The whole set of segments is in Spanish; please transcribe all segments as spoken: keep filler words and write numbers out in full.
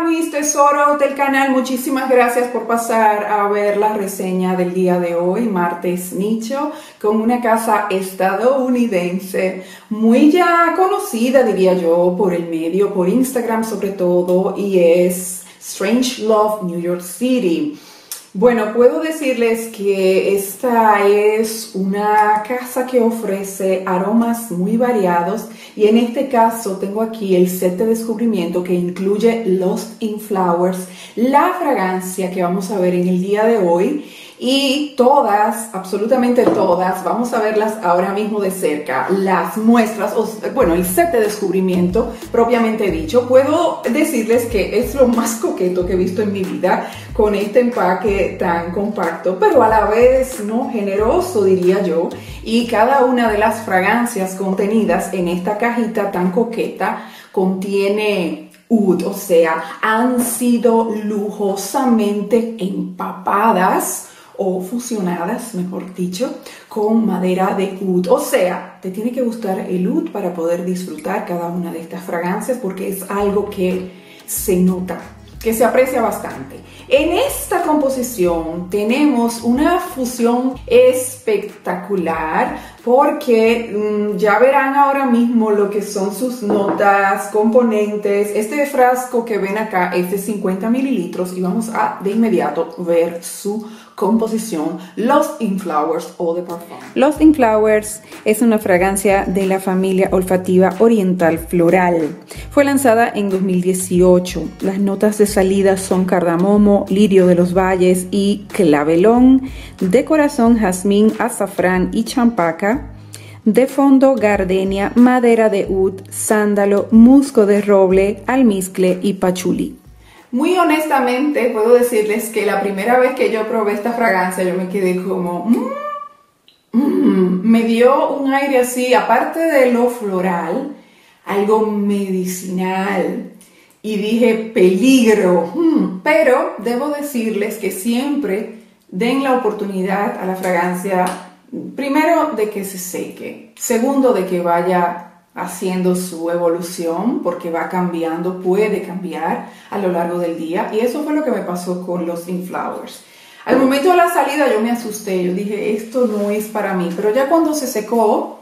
mis tesoros del canal, muchísimas gracias por pasar a ver la reseña del día de hoy, martes nicho, con una casa estadounidense muy ya conocida, diría yo, por el medio, por Instagram sobre todo, y es Strangelove New York City. Bueno, puedo decirles que esta es una casa que ofrece aromas muy variados y en este caso tengo aquí el set de descubrimiento que incluye Lost in Flowers, la fragancia que vamos a ver en el día de hoy y todas, absolutamente todas, vamos a verlas ahora mismo de cerca, las muestras, o, bueno, el set de descubrimiento propiamente dicho. Puedo decirles que es lo más coqueto que he visto en mi vida con este empaque tan compacto, pero a la vez no generoso, diría yo, y cada una de las fragancias contenidas en esta cajita tan coqueta contiene oud, o sea, han sido lujosamente empapadas o fusionadas, mejor dicho, con madera de oud. O sea, te tiene que gustar el oud para poder disfrutar cada una de estas fragancias porque es algo que se nota, que se aprecia bastante. En esta composición tenemos una fusión espectacular porque mmm, ya verán ahora mismo lo que son sus notas, componentes. Este frasco que ven acá es de cincuenta mililitros y vamos a de inmediato ver su composición. Lost in Flowers Eau de Parfum. Lost in Flowers es una fragancia de la familia olfativa oriental floral. Fue lanzada en dos mil dieciocho. Las notas de salida son cardamomo, lirio de los valles y clavelón. De corazón, jazmín, azafrán y champaca. De fondo, gardenia, madera de oud, sándalo, musgo de roble, almizcle y pachulí. Muy honestamente puedo decirles que la primera vez que yo probé esta fragancia yo me quedé como mmm, mmm, me dio un aire así, aparte de lo floral, algo medicinal y dije peligro, mmm, pero debo decirles que siempre den la oportunidad a la fragancia, primero de que se seque, segundo de que vaya haciendo su evolución porque va cambiando, puede cambiar a lo largo del día y eso fue lo que me pasó con Lost in Flowers. Al momento de la salida yo me asusté, yo dije esto no es para mí, pero ya cuando se secó,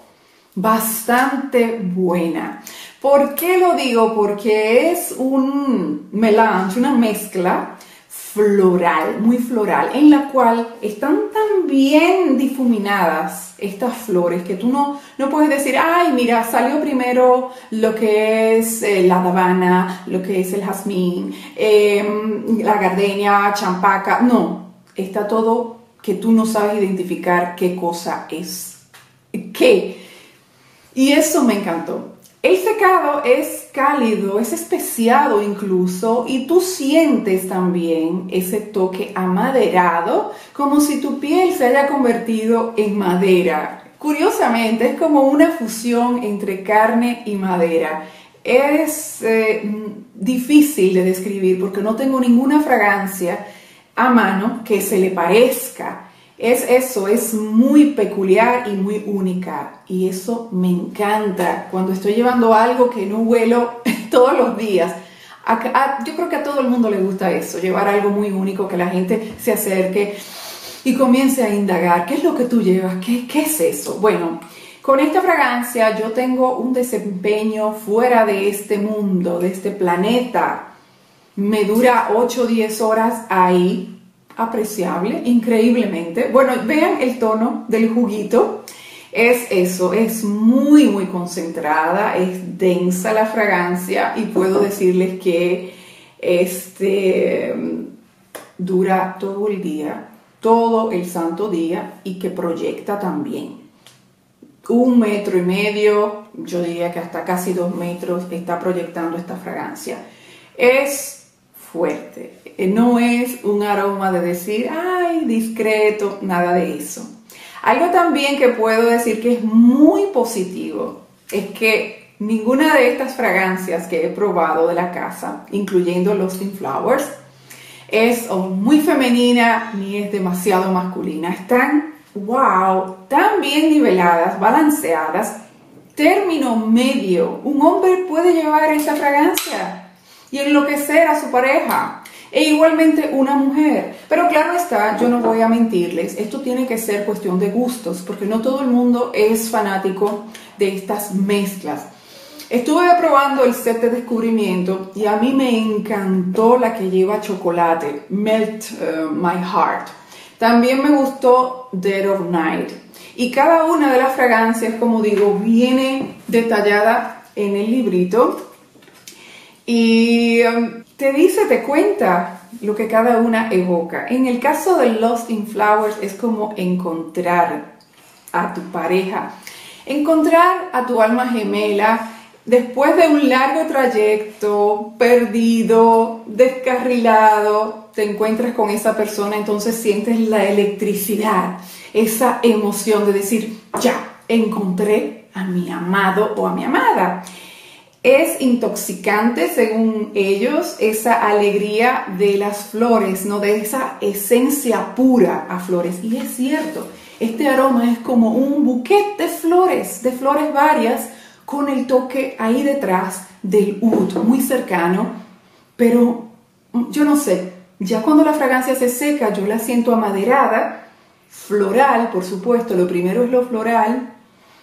bastante buena. ¿Por qué lo digo? Porque es un melange, una mezcla floral, muy floral, en la cual están tan bien difuminadas estas flores que tú no, no puedes decir, ay, mira, salió primero lo que es eh, la davana, lo que es el jazmín, eh, la gardenia, champaca. No, está todo que tú no sabes identificar qué cosa es qué. Y eso me encantó. El secado es cálido, es especiado incluso y tú sientes también ese toque amaderado como si tu piel se haya convertido en madera. Curiosamente es como una fusión entre carne y madera. Es eh, difícil de describir porque no tengo ninguna fragancia a mano que se le parezca. Es eso, es muy peculiar y muy única y eso me encanta cuando estoy llevando algo que no huelo todos los días. A, a, yo creo que a todo el mundo le gusta eso, llevar algo muy único, que la gente se acerque y comience a indagar, ¿qué es lo que tú llevas? ¿Qué, qué es eso? Bueno, con esta fragancia yo tengo un desempeño fuera de este mundo, de este planeta. Me dura ocho o diez horas ahí. Apreciable, increíblemente. Bueno, vean el tono del juguito. Es eso, es muy muy concentrada, es densa la fragancia y puedo decirles que este dura todo el día, todo el santo día y que proyecta también. Un metro y medio, yo diría que hasta casi dos metros está proyectando esta fragancia. Es fuerte, no es un aroma de decir, ay, discreto, nada de eso. Algo también que puedo decir que es muy positivo es que ninguna de estas fragancias que he probado de la casa, incluyendo Lost in Flowers, es o muy femenina ni es demasiado masculina. Están, wow, tan bien niveladas, balanceadas, término medio. Un hombre puede llevar esta fragancia y enloquecer a su pareja. E igualmente una mujer. Pero claro está, yo no voy a mentirles, esto tiene que ser cuestión de gustos, porque no todo el mundo es fanático de estas mezclas. Estuve probando el set de descubrimiento y a mí me encantó la que lleva chocolate, Melt uh, My Heart. También me gustó Dead of Night. Y cada una de las fragancias, como digo, viene detallada en el librito. Y um, te dice, te cuenta lo que cada una evoca. En el caso de Lost in Flowers es como encontrar a tu pareja, encontrar a tu alma gemela. Después de un largo trayecto, perdido, descarrilado, te encuentras con esa persona, entonces sientes la electricidad, esa emoción de decir, ya, encontré a mi amado o a mi amada. Es intoxicante, según ellos, esa alegría de las flores, ¿no? De esa esencia pura a flores. Y es cierto, este aroma es como un buquete de flores, de flores varias, con el toque ahí detrás del oud, muy cercano, pero yo no sé, ya cuando la fragancia se seca yo la siento amaderada, floral, por supuesto, lo primero es lo floral,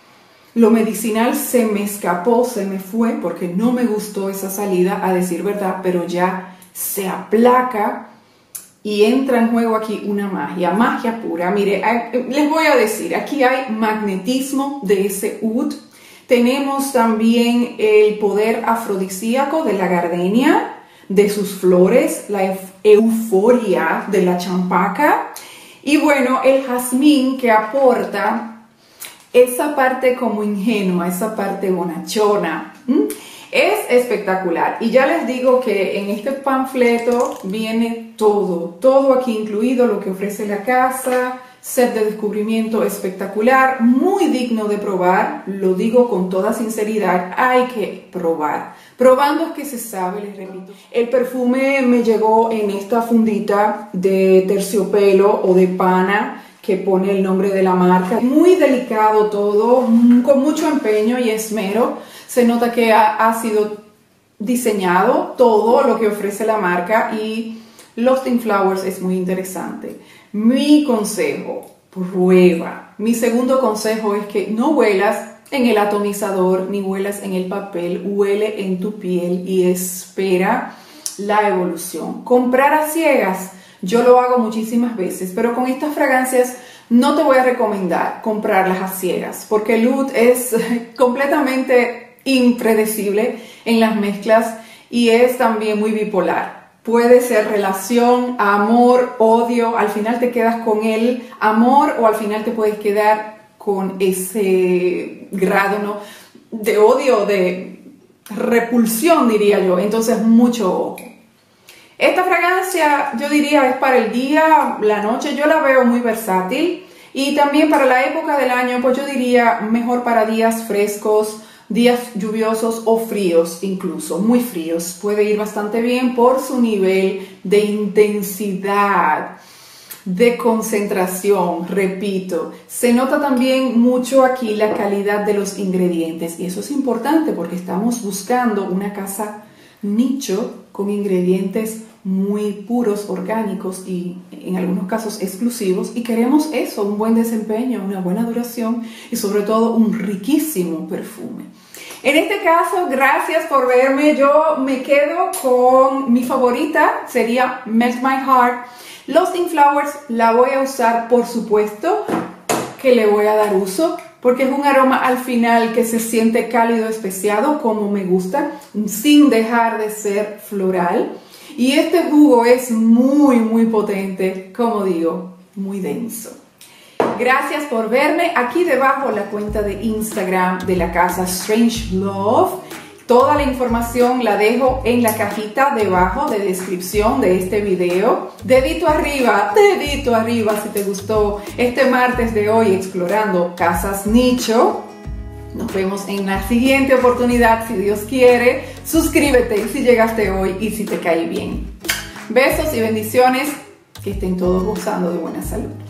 lo medicinal se me escapó, se me fue, porque no me gustó esa salida, a decir verdad, pero ya se aplaca y entra en juego aquí una magia, magia pura. Mire, les voy a decir, aquí hay magnetismo de ese oud. Tenemos también el poder afrodisíaco de la gardenia, de sus flores, la euforia de la champaca y bueno, el jazmín que aporta esa parte como ingenua, esa parte bonachona. ¿Mm? Es espectacular y ya les digo que en este panfleto viene todo, todo aquí incluido, lo que ofrece la casa. Set de descubrimiento espectacular, muy digno de probar, lo digo con toda sinceridad, hay que probar. Probando es que se sabe, les repito. El perfume me llegó en esta fundita de terciopelo o de pana que pone el nombre de la marca. Muy delicado todo, con mucho empeño y esmero. Se nota que ha, ha sido diseñado todo lo que ofrece la marca y Lost in Flowers es muy interesante. Mi consejo, prueba. Mi segundo consejo es que no huelas en el atomizador ni huelas en el papel, huele en tu piel y espera la evolución. Comprar a ciegas, yo lo hago muchísimas veces, pero con estas fragancias no te voy a recomendar comprarlas a ciegas, porque el oud es completamente impredecible en las mezclas y es también muy bipolar. Puede ser relación, amor, odio, al final te quedas con el amor o al final te puedes quedar con ese grado, ¿no?, de odio, de repulsión, diría yo. Entonces, mucho ojo. Esta fragancia, yo diría, es para el día, la noche. Yo la veo muy versátil y también para la época del año, pues yo diría mejor para días frescos, días lluviosos o fríos, incluso muy fríos. Puede ir bastante bien por su nivel de intensidad, de concentración. Repito, se nota también mucho aquí la calidad de los ingredientes y eso es importante porque estamos buscando una casa nicho con ingredientes muy puros, orgánicos y en algunos casos exclusivos, y queremos eso, un buen desempeño, una buena duración y sobre todo un riquísimo perfume. En este caso, gracias por verme. Yo me quedo con mi favorita, sería Melt My Heart. Lost in Flowers la voy a usar, por supuesto que le voy a dar uso, porque es un aroma al final que se siente cálido, especiado, como me gusta, sin dejar de ser floral. Y este jugo es muy, muy potente, como digo, muy denso. Gracias por verme. Aquí debajo la cuenta de Instagram de la casa Strange Love. Toda la información la dejo en la cajita debajo de descripción de este video. Dedito arriba, dedito arriba si te gustó este martes de hoy explorando casas nicho. Nos vemos en la siguiente oportunidad, si Dios quiere. Suscríbete si llegaste hoy y si te cae bien. Besos y bendiciones. Que estén todos gozando de buena salud.